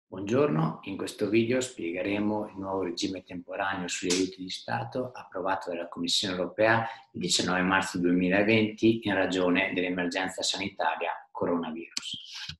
Buongiorno, in questo video spiegheremo il nuovo regime temporaneo sugli aiuti di Stato approvato dalla Commissione europea il 19 marzo 2020 in ragione dell'emergenza sanitaria coronavirus.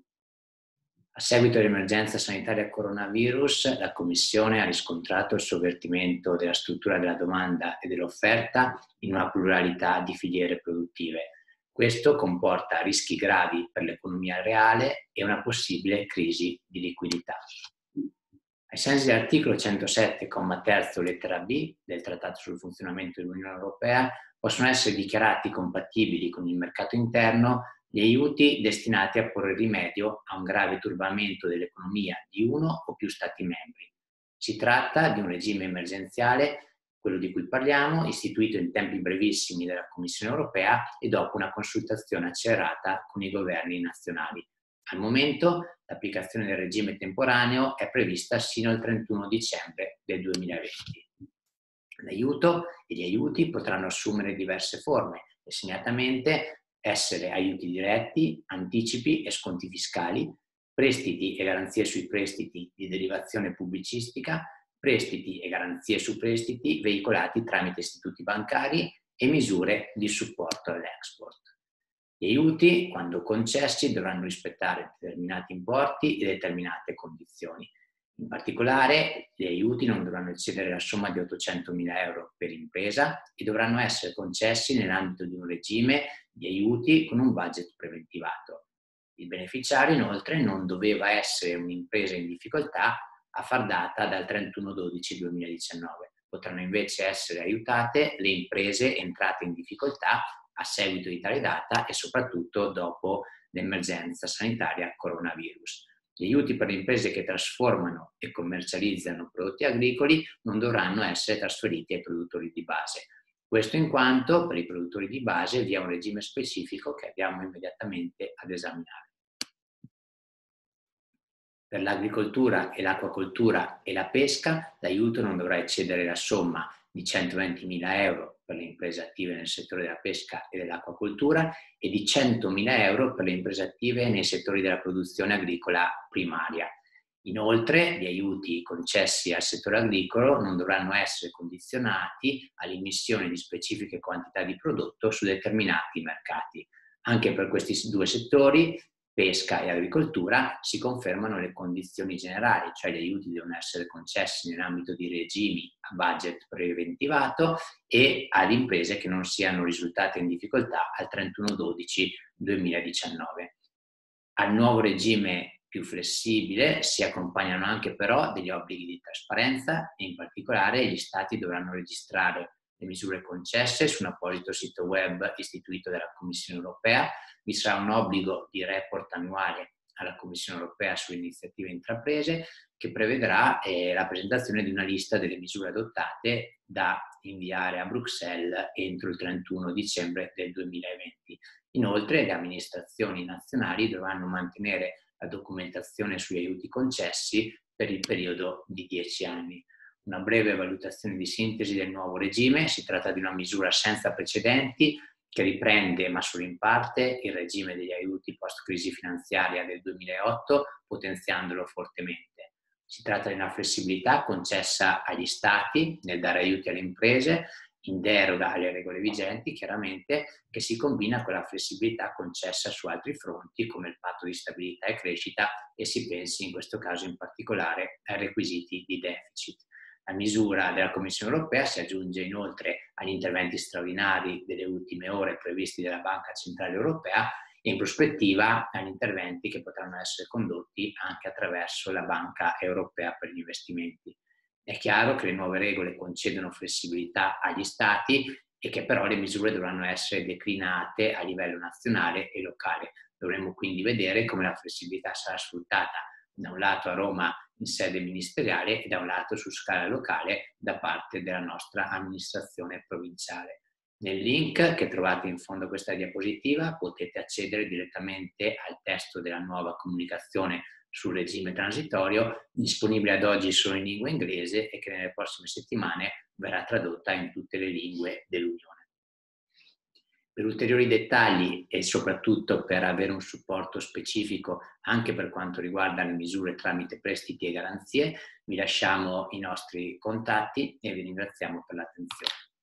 A seguito dell'emergenza sanitaria coronavirus, la Commissione ha riscontrato il sovvertimento della struttura della domanda e dell'offerta in una pluralità di filiere produttive. Questo comporta rischi gravi per l'economia reale e una possibile crisi di liquidità. Ai sensi dell'articolo 107, comma terzo, lettera B del Trattato sul funzionamento dell'Unione Europea, possono essere dichiarati compatibili con il mercato interno gli aiuti destinati a porre rimedio a un grave turbamento dell'economia di uno o più Stati membri. Si tratta di un regime emergenziale, quello di cui parliamo, istituito in tempi brevissimi dalla Commissione europea e dopo una consultazione accelerata con i governi nazionali. Al momento l'applicazione del regime temporaneo è prevista sino al 31 dicembre del 2020. L'aiuto e gli aiuti potranno assumere diverse forme e segnatamente essere aiuti diretti, anticipi e sconti fiscali, prestiti e garanzie sui prestiti di derivazione pubblicistica, prestiti e garanzie su prestiti veicolati tramite istituti bancari e misure di supporto all'export. Gli aiuti, quando concessi, dovranno rispettare determinati importi e determinate condizioni. In particolare, gli aiuti non dovranno eccedere la somma di 800.000 euro per impresa e dovranno essere concessi nell'ambito di un regime di aiuti con un budget preventivato. Il beneficiario, inoltre, non doveva essere un'impresa in difficoltà a far data dal 31/12/2019. Potranno invece essere aiutate le imprese entrate in difficoltà a seguito di tale data e soprattutto dopo l'emergenza sanitaria coronavirus. Gli aiuti per le imprese che trasformano e commercializzano prodotti agricoli non dovranno essere trasferiti ai produttori di base. Questo in quanto per i produttori di base vi è un regime specifico che andiamo immediatamente ad esaminare. Per l'agricoltura e l'acquacoltura e la pesca, l'aiuto non dovrà eccedere la somma di 120.000 euro per le imprese attive nel settore della pesca e dell'acquacoltura e di 100.000 euro per le imprese attive nei settori della produzione agricola primaria. Inoltre, gli aiuti concessi al settore agricolo non dovranno essere condizionati all'immissione di specifiche quantità di prodotto su determinati mercati. Anche per questi due settori, pesca e agricoltura, si confermano le condizioni generali, cioè gli aiuti devono essere concessi nell'ambito di regimi a budget preventivato e ad imprese che non siano risultate in difficoltà al 31/12/2019. Al nuovo regime più flessibile si accompagnano anche però degli obblighi di trasparenza e in particolare gli Stati dovranno registrare le misure concesse su un apposito sito web istituito dalla Commissione europea. Vi sarà un obbligo di report annuale alla Commissione europea sulle iniziative intraprese che prevederà la presentazione di una lista delle misure adottate da inviare a Bruxelles entro il 31 dicembre del 2020. Inoltre le amministrazioni nazionali dovranno mantenere la documentazione sugli aiuti concessi per il periodo di 10 anni. Una breve valutazione di sintesi del nuovo regime: si tratta di una misura senza precedenti che riprende, ma solo in parte, il regime degli aiuti post-crisi finanziaria del 2008, potenziandolo fortemente. Si tratta di una flessibilità concessa agli Stati nel dare aiuti alle imprese, in deroga alle regole vigenti, chiaramente, che si combina con la flessibilità concessa su altri fronti, come il patto di stabilità e crescita, e si pensi in questo caso in particolare ai requisiti di deficit. La misura della Commissione europea si aggiunge inoltre agli interventi straordinari delle ultime ore previsti dalla Banca Centrale Europea e in prospettiva agli interventi che potranno essere condotti anche attraverso la Banca Europea per gli investimenti. È chiaro che le nuove regole concedono flessibilità agli Stati e che però le misure dovranno essere declinate a livello nazionale e locale. Dovremo quindi vedere come la flessibilità sarà sfruttata da un lato a Roma in sede ministeriale e da un lato su scala locale da parte della nostra amministrazione provinciale. Nel link che trovate in fondo a questa diapositiva potete accedere direttamente al testo della nuova comunicazione sul regime transitorio, disponibile ad oggi solo in lingua inglese e che nelle prossime settimane verrà tradotta in tutte le lingue dell'Unione. Per ulteriori dettagli e soprattutto per avere un supporto specifico anche per quanto riguarda le misure tramite prestiti e garanzie, vi lasciamo i nostri contatti e vi ringraziamo per l'attenzione.